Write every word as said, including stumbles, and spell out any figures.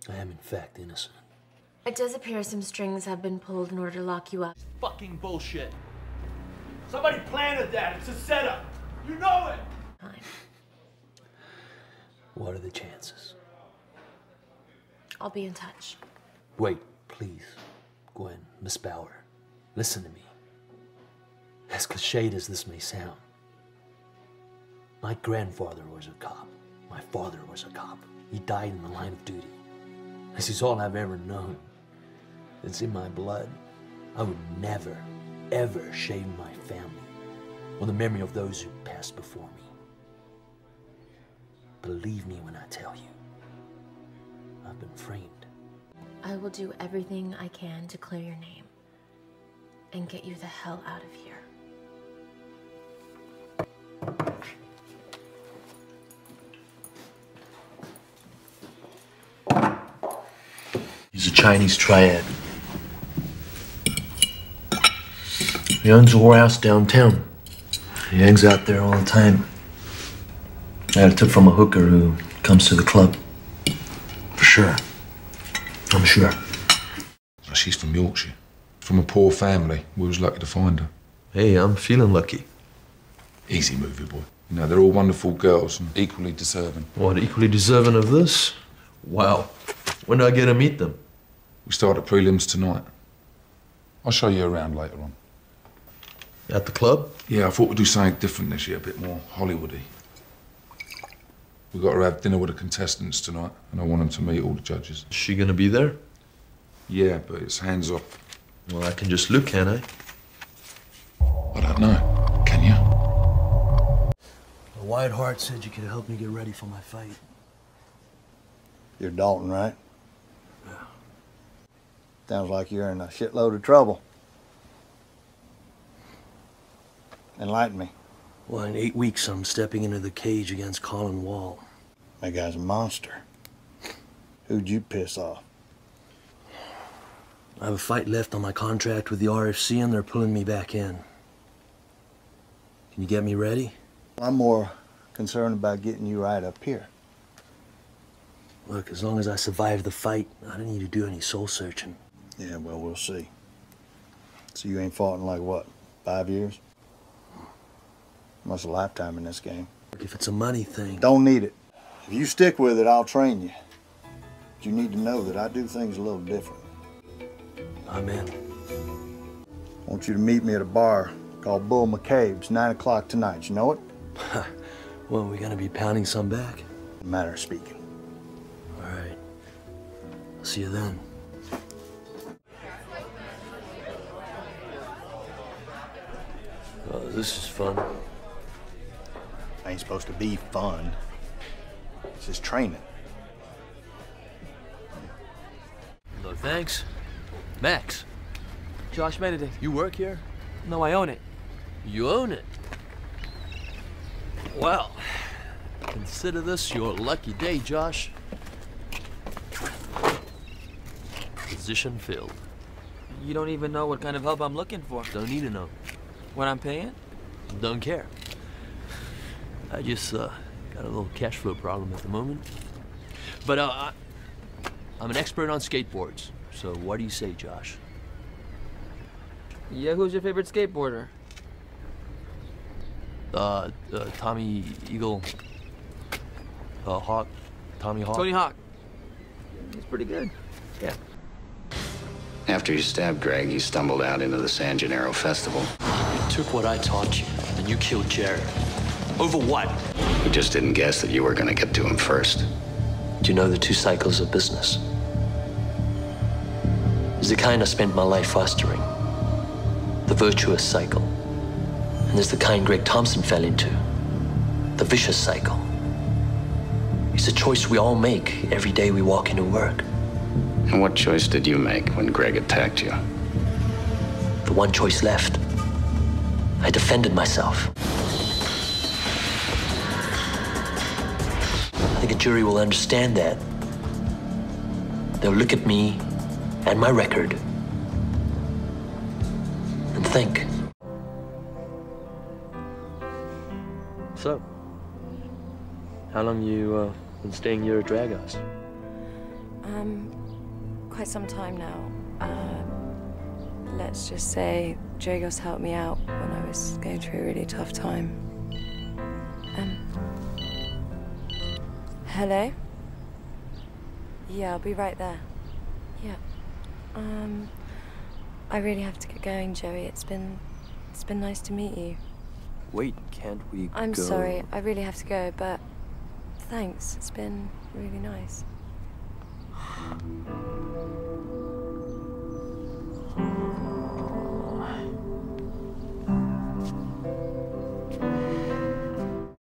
I am, in fact, innocent. It does appear some strings have been pulled in order to lock you up. Fucking bullshit. Somebody planted that. It's a setup. You know it. Fine. What are the chances? I'll be in touch. Wait, please. Gwen, Miss Bauer, listen to me. As cliched as this may sound, my grandfather was a cop. My father was a cop. He died in the line of duty. This is all I've ever known. It's in my blood. I would never, ever shame my family or the memory of those who passed before me. Believe me when I tell you, I've been framed. I will do everything I can to clear your name and get you the hell out of here. He's a Chinese triad. He owns a whorehouse downtown. He hangs out there all the time. I had a tip from a hooker who comes to the club. For sure. I'm sure. She's from Yorkshire. From a poor family. We was lucky to find her. Hey, I'm feeling lucky. Easy movie, boy. You know, they're all wonderful girls and equally deserving. What, equally deserving of this? Wow. When do I get to meet them? We start at prelims tonight. I'll show you around later on. At the club? Yeah, I thought we'd do something different this year, a bit more Hollywoody. We've got to have dinner with the contestants tonight, and I want them to meet all the judges. Is she gonna be there? Yeah, but it's hands off. Well, I can just look, can I? I don't know. Can you? A wide heart said you could help me get ready for my fight. You're Dalton, right? Yeah. Sounds like you're in a shitload of trouble. Enlighten me. Well, in eight weeks, I'm stepping into the cage against Colin Wall. That guy's a monster. Who'd you piss off? I have a fight left on my contract with the R F C, and they're pulling me back in. Can you get me ready? I'm more concerned about getting you right up here. Look, as long as I survive the fight, I don't need to do any soul searching. Yeah, well, we'll see. So you ain't fought in like, what, five years? Almost a lifetime in this game. Look, if it's a money thing... Don't need it. If you stick with it, I'll train you. But you need to know that I do things a little different. I'm in. I want you to meet me at a bar called Bull McCabe's, nine o'clock tonight. You know it? Well, we gonna be pounding some back? A matter of speaking. All right. I'll see you then. Oh, this is fun. Ain't supposed to be fun. It's just training. No, thanks. Max. Josh Benedict. You work here? No, I own it. You own it? Well, consider this your lucky day, Josh. Position filled. You don't even know what kind of help I'm looking for. Don't need to know. What I'm paying? Don't care. I just uh, got a little cash flow problem at the moment. But uh, I, I'm an expert on skateboards. So what do you say, Josh? Yeah, who's your favorite skateboarder? Uh, uh Tommy Eagle. Uh, Hawk. Tommy Hawk. Tony Hawk. He's pretty good. Yeah. After you stabbed Greg, you stumbled out into the San Gennaro Festival. You took what I taught you, and you killed Jared. Over what? You just didn't guess that you were gonna get to him first. Do you know the two cycles of business? There's the kind I spent my life fostering. The virtuous cycle. And there's the kind Greg Thompson fell into. The vicious cycle. It's a choice we all make every day we walk into work. And what choice did you make when Greg attacked you? The one choice left. I defended myself. I think a jury will understand that. They'll look at me and my record and think. So, how long you uh, been staying here at Drag House? Um, quite some time now. Uh, let's just say Dragos helped me out when I was going through a really tough time. Um, hello? Yeah, I'll be right there. Yeah. Um, I really have to get going, Joey. It's been, it's been nice to meet you. Wait, can't we I'm go? sorry, I really have to go, but thanks. It's been really nice.